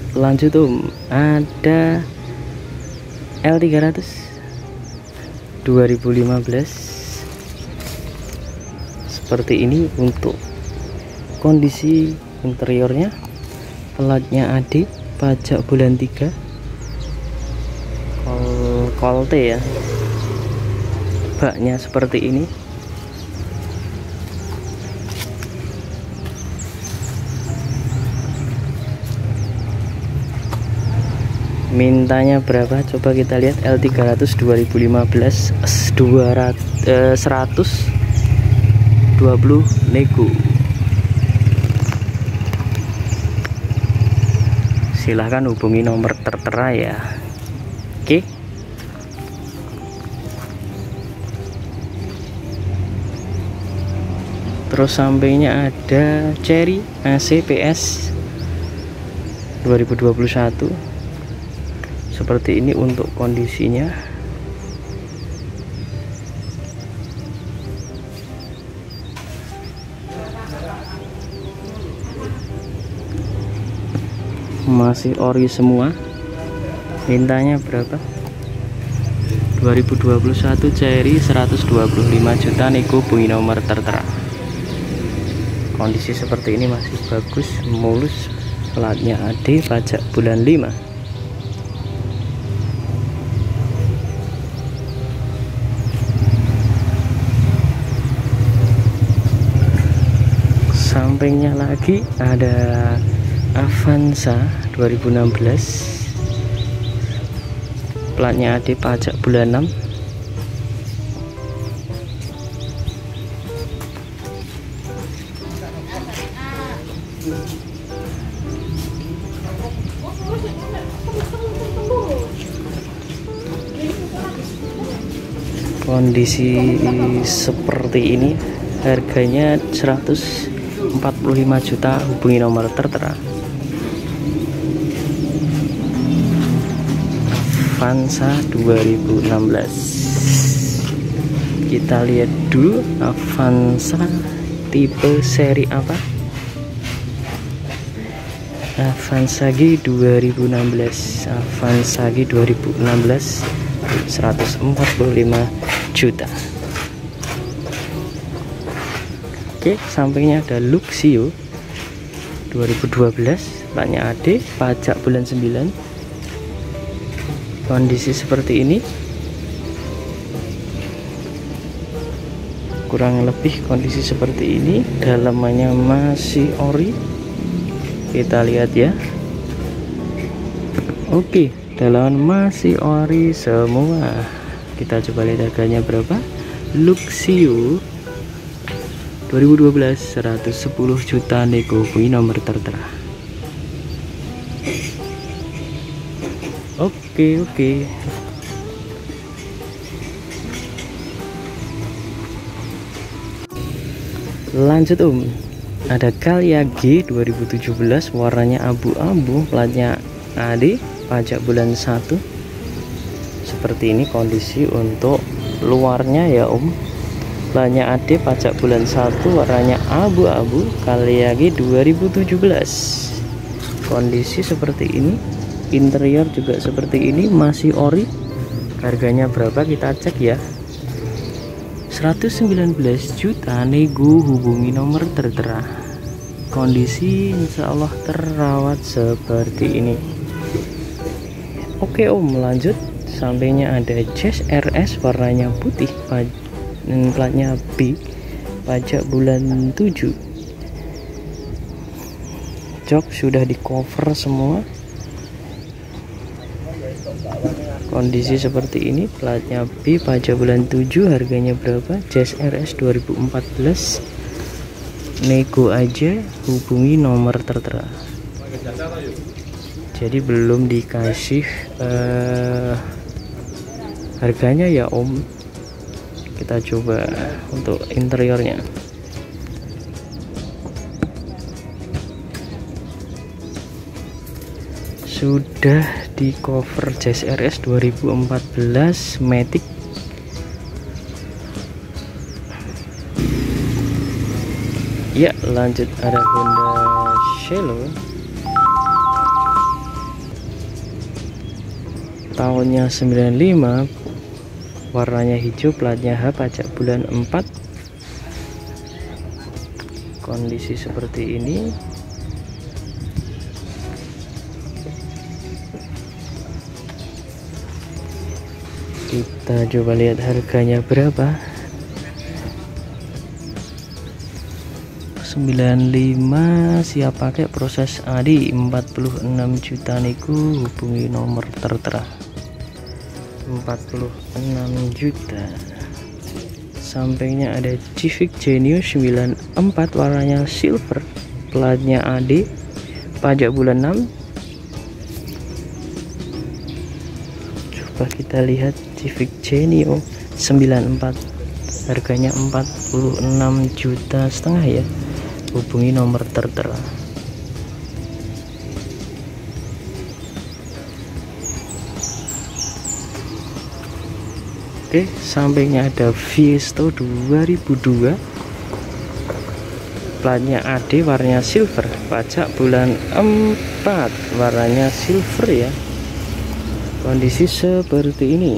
Lanjut ada L300 2015 seperti ini untuk kondisi interiornya. Platnya AD, pajak bulan 3, kolte ya. Baknya seperti ini. Mintanya berapa? Coba kita lihat. L300 2015 120 nego. Silahkan hubungi nomor tertera ya. Oke. Terus sampingnya ada Cherry AC PS 2021 seperti ini untuk kondisinya. Masih ori semua. Mintanya berapa? 2021 Cherry 125 juta, nego hubungi nomor tertera. Kondisi seperti ini masih bagus, mulus. Platnya AD, pajak bulan 5. Sampingnya lagi ada Avanza 2016, platnya AD, pajak bulan 6. Kondisi seperti ini, harganya 145 juta, hubungi nomor tertera. Avanza 2016. Kita lihat dulu Avanza tipe seri apa. Avanza G 2016, Avanza G 2016 145 juta. Oke, sampingnya ada Luxio 2012, platnya AD, pajak bulan 9. Kondisi seperti ini, kurang lebih kondisi seperti ini. Dalamannya masih ori, kita lihat ya. Oke, dalaman masih ori semua. Kita coba lihat harganya berapa. Luxio 2012 110 juta, nego hubungi nomor tertera. Oke. Lanjut ada Calya G 2017, warnanya abu-abu, platnya AD, pajak bulan 1. Seperti ini kondisi untuk luarnya ya platnya AD, pajak bulan 1, warnanya abu-abu, Calya G 2017. Kondisi seperti ini, interior juga seperti ini, masih ori. Harganya berapa kita cek ya. 119 juta, nego hubungi nomor tertera. Kondisi insya Allah terawat seperti ini. Oke lanjut. Sampingnya ada Jazz RS, warnanya putih, platnya B, pajak bulan 7. Jok sudah di cover semua. Kondisi seperti ini, platnya B, pajak bulan 7. Harganya berapa? Jazz RS 2014, nego aja, hubungi nomor tertera. Jadi belum dikasih harganya ya Kita coba untuk interiornya. Sudah di cover Jazz RS 2014 Matic. Ya, lanjut ada Honda Cielo tahunnya 95, warnanya hijau, platnya H, pajak bulan 4. Kondisi seperti ini. Kita coba lihat harganya berapa. 95 siap pakai, proses AD 46 juta niku, hubungi nomor tertera. 46 juta. Sampingnya ada Civic Genius 94, warnanya silver, platnya AD, pajak bulan 6. Coba kita lihat Civic Genius 94, harganya 46,5 juta ya, hubungi nomor tertera. Oke, sampingnya ada Visto 2002, platnya AD, warnanya silver, pajak bulan 4, warnanya silver ya. Kondisi seperti ini.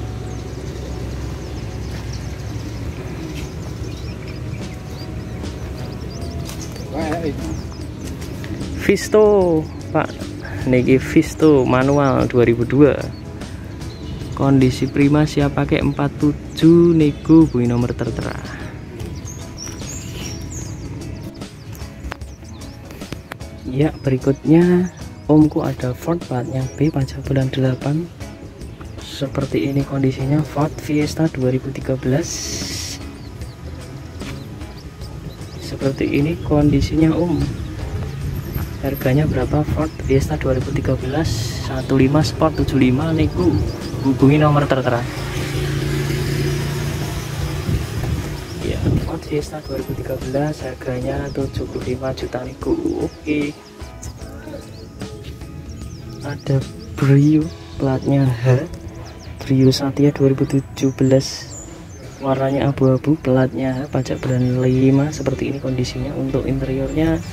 Visto Pak, niki Visto manual 2002, kondisi prima, siap pakai, 47 nego, hubungi nomor tertera. Ya, berikutnya omku ada Ford, platnya B, pajak bulan 8. Seperti ini kondisinya, Ford Fiesta 2013. Seperti ini kondisinya Harganya berapa? Ford Fiesta 2013 15 Sport 75 nego, hubungi nomor tertera. Ya, Ford Fiesta 2013 harganya 75 juta nego. Oke. Ada Brio, platnya H, Brio Satya 2017, warnanya abu-abu, platnya H, pajak bulan 5. Seperti ini kondisinya. Untuk interiornya,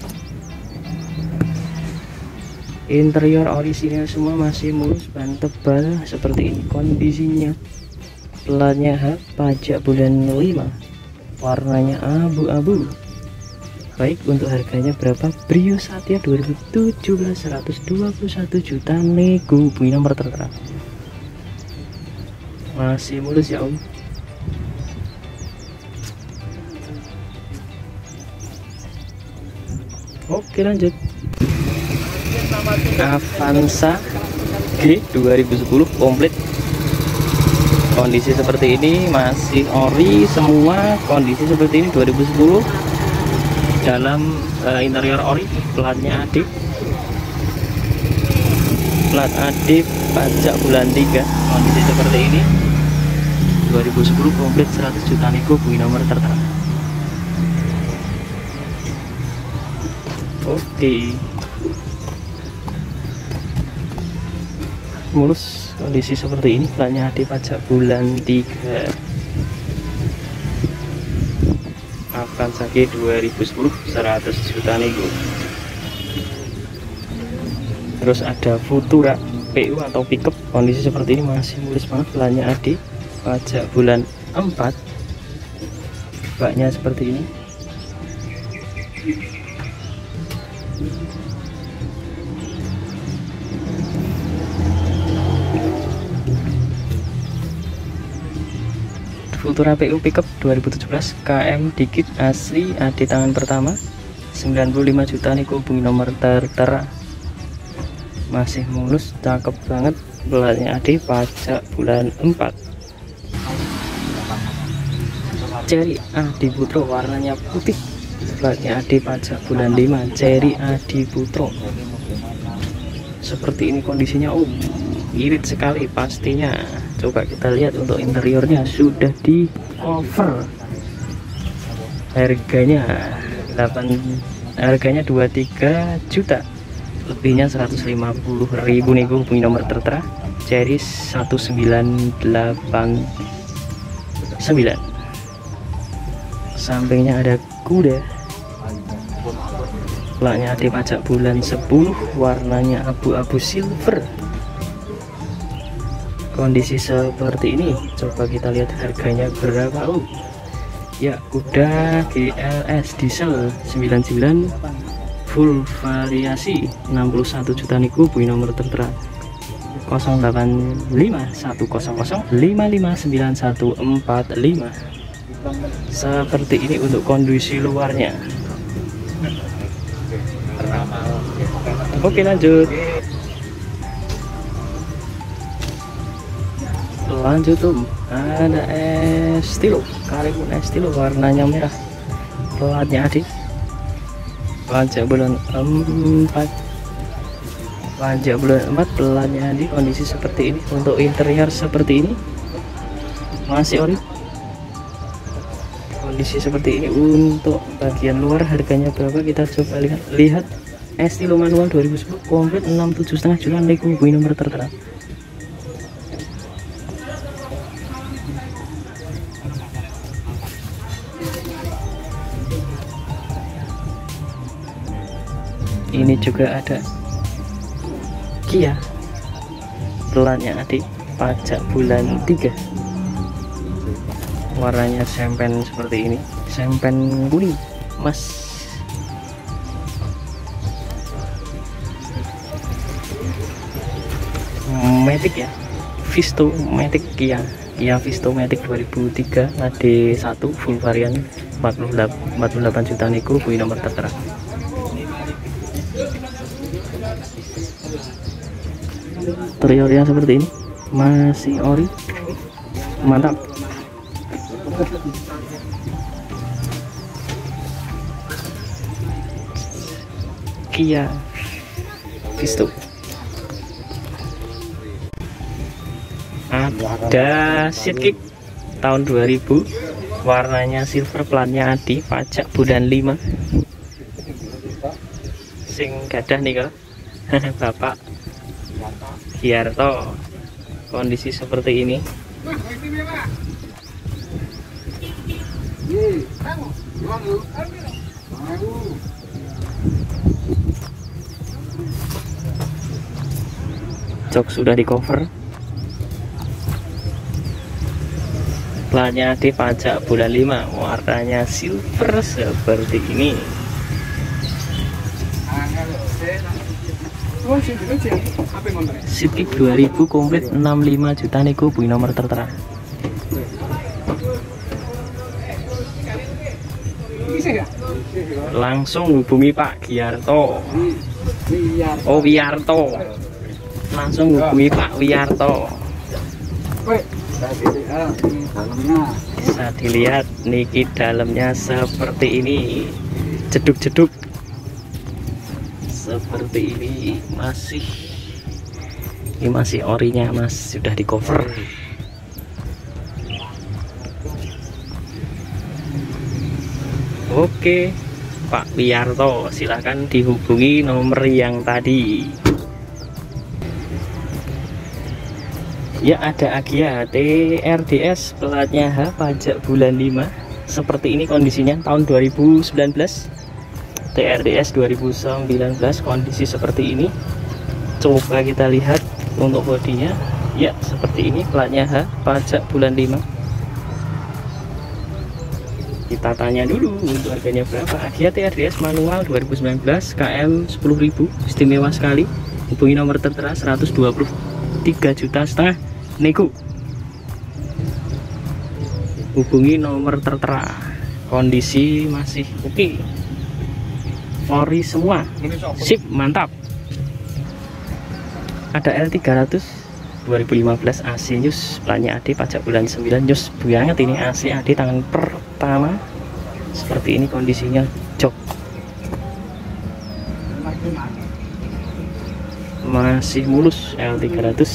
interior orisinil semua, masih mulus, ban tebal. Seperti ini kondisinya. Platnya H, pajak bulan 5, warnanya abu-abu. Baik, untuk harganya berapa? Brio Satya 2017 121 juta nego, hubungi nomor tertera. Masih mulus ya Oke, lanjut. Avanza G 2010 komplit, kondisi seperti ini, masih ori semua. Kondisi seperti ini 2010, dalam interior ori, platnya AD, plat AD, pajak bulan 3. Kondisi seperti ini 2010 komplit, 100 juta nego, hubungi nomor tertera. Oke, mulus, kondisi seperti ini, platnya AD, pajak bulan 3. Avanza G 2010 100 juta nego. Terus ada Futura PU atau pickup, kondisi seperti ini, masih mulus banget, platnya AD, pajak bulan 4. Baknya seperti ini. Futura PU pickup 2017, KM dikit, asli, AD tangan pertama, 95 juta nego, hubungi nomor tertera. Masih mulus, cakep banget, platnya AD, pajak bulan 4. Cherry Adi Putro, warnanya putih, platnya AD, pajak bulan 5. Cherry Adi Putro. Seperti ini kondisinya. Irit sekali pastinya. Coba kita lihat untuk interiornya, sudah di cover. Harganya 23 juta, lebihnya 150.000 nego, hubungi nomor tertera. Cherry 1989. Sampingnya ada kuda, platnya AD, pajak bulan 10, warnanya abu-abu silver. kondisi seperti ini. Coba kita lihat harganya berapa. Ya udah GLS diesel 99 full variasi 61 juta niku, punya nomor tertera 085100559145. Seperti ini untuk kondisi luarnya. Oke, lanjut ada Estilo, Karimun Estilo warnanya merah, platnya adik, pajak bulan 4, platnya adik. Kondisi seperti ini. Untuk interior seperti ini, masih ori. Kondisi seperti ini. Untuk bagian luar harganya berapa, kita coba lihat. Estilo manual 2010 komplit 67,5 juta, hubungi nomor tertera. Ini juga ada Kia, platnya adik, pajak bulan 3, warnanya sempen seperti ini, sempen kuning mas. Matic ya, Visto Matic, Kia Visto Matic 2003 AD1 full varian 48 juta niku, punya nomor tertera. Interiornya seperti ini, masih ori, mantap. Kia Visto. Ada Seatkick tahun 2000, warnanya silver, platnya adi, pajak bulan 5. Sing gadah nih kok Bapak Giarto. Kondisi seperti ini. Jok sudah di cover, platnya di pajak bulan 5, warnanya silver seperti ini. Seatkick 2000 komplit 65 juta niku, punya nomor tertera. Langsung hubungi Pak Giarto. Oh Wiarto, langsung hubungi Pak Wiarto. Bisa dilihat niki dalamnya seperti ini, jeduk-jeduk seperti ini. Ini masih orinya mas, sudah di cover. Oke Pak Wiarto, silahkan dihubungi nomor yang tadi. Ya ada Agia TRDS, platnya H, pajak bulan 5. Seperti ini kondisinya tahun 2019, TRDS 2019, kondisi seperti ini. Coba kita lihat untuk bodinya. Ya seperti ini, platnya H, pajak bulan 5. Kita tanya dulu untuk harganya berapa. Agia TRDS manual 2019, KM 10.000, istimewa sekali. Hubungi nomor tertera 123,5 juta niku. Hubungi nomor tertera. Kondisi masih oke, ori semua, sip, mantap. Ada L300 2015 AC News, platnya AD, pajak bulan 9. News banget ini, AC AD tangan pertama. Seperti ini kondisinya, jok masih mulus. L300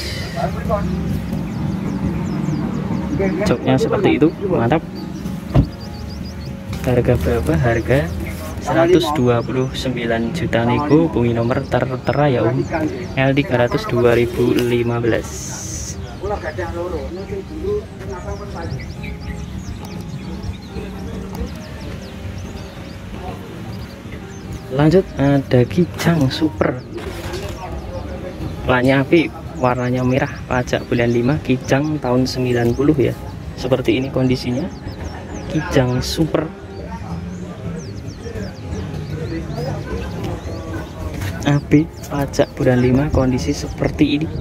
joknya seperti itu, mantap. Harga berapa? Harga 129 juta niku, hubungi nomor tertera ya Om. L300 2015. Lanjut ada Kijang Super, platnya api, warnanya merah, pajak bulan 5, Kijang tahun 90 ya. Seperti ini kondisinya, Kijang super. AB pajak bulan 5, kondisi seperti ini.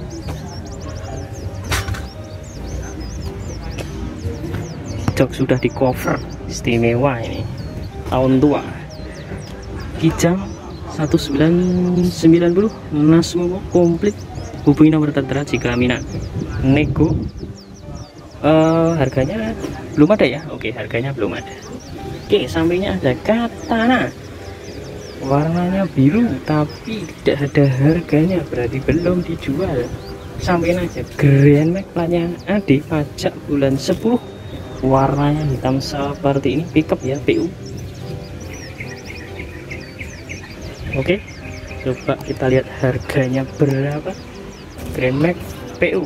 Jok sudah di cover, istimewa ini, tahun tua. Kijang 1990, nas semua komplit. Hubungi nomor tertera jika minat nego. Harganya belum ada ya. Oke, harganya belum ada. Oke, sampingnya ada katana, warnanya biru tapi tidak ada harganya, berarti belum dijual. Sampaikan aja. Grand Max platnya AD, pajak bulan 10, warnanya hitam seperti ini, pickup ya, PU. Oke, coba kita lihat harganya berapa. Grand Max PU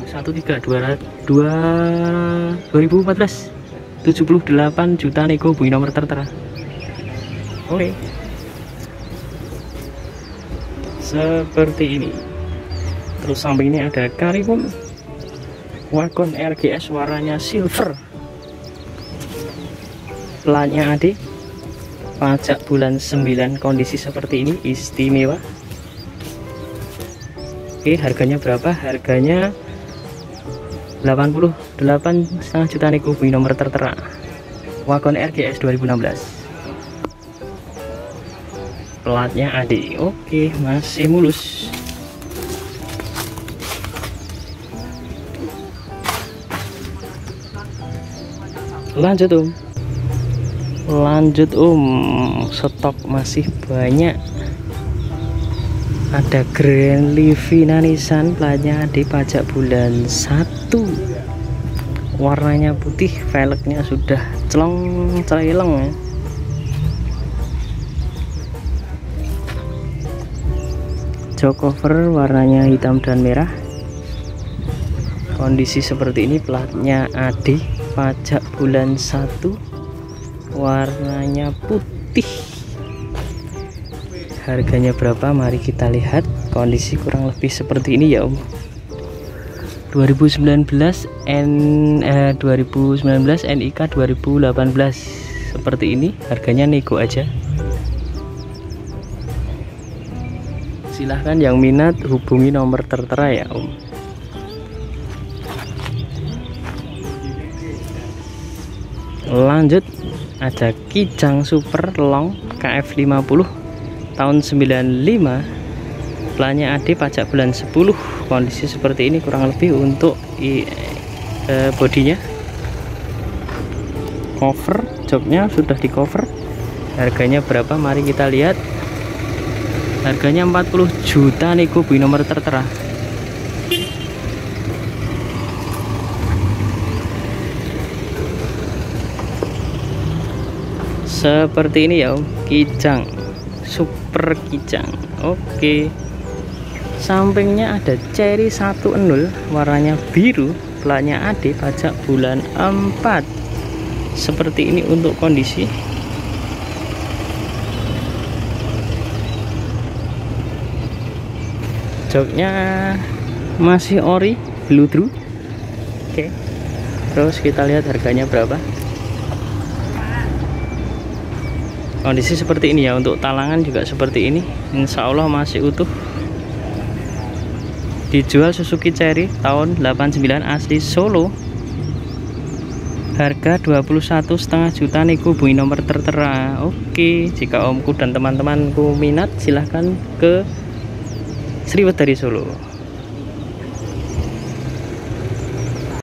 2014, 78 juta nego, hubungi nomor tertera. Oke, seperti ini. Terus samping ini ada Karimun Wagon RGS, warnanya silver, platnya AD, pajak bulan 9, kondisi seperti ini, istimewa. Oke, harganya berapa? Harganya 88,5 juta nego, hubungi nomor tertera. Wagon RGS 2016, platnya AD. Oke, masih mulus. Lanjut stok masih banyak. Ada Grand Livina Nissan, platnya AD, pajak bulan 1, warnanya putih, velgnya sudah celeng ya. Jok cover warnanya hitam dan merah, kondisi seperti ini, platnya AD, pajak bulan 1, warnanya putih. Harganya berapa? Mari kita lihat. Kondisi kurang lebih seperti ini ya Om. 2019 NIK 2018 seperti ini. Harganya nego aja. Silahkan yang minat hubungi nomor tertera ya Om. Lanjut, ada Kijang super long KF50 tahun 95, platnya AD, pajak bulan 10, kondisi seperti ini kurang lebih untuk bodinya. Cover, joknya sudah di cover. Harganya berapa? Mari kita lihat. Harganya 40 juta nego, hubungi nomor tertera. Seperti ini ya Om, Kijang super Kijang. Oke, sampingnya ada Cherry 10, warnanya biru, platnya AD, pajak bulan 4. Seperti ini untuk kondisi. Joknya masih ori, blue true. Oke, terus kita lihat harganya berapa. Kondisi seperti ini ya, untuk talangan juga seperti ini, insya Allah masih utuh. Dijual Suzuki Cherry tahun 89, asli Solo. Harga 21,5 juta nego, hubungi nomor tertera. Oke, jika omku dan teman-temanku minat silahkan ke Sriwet dari Solo.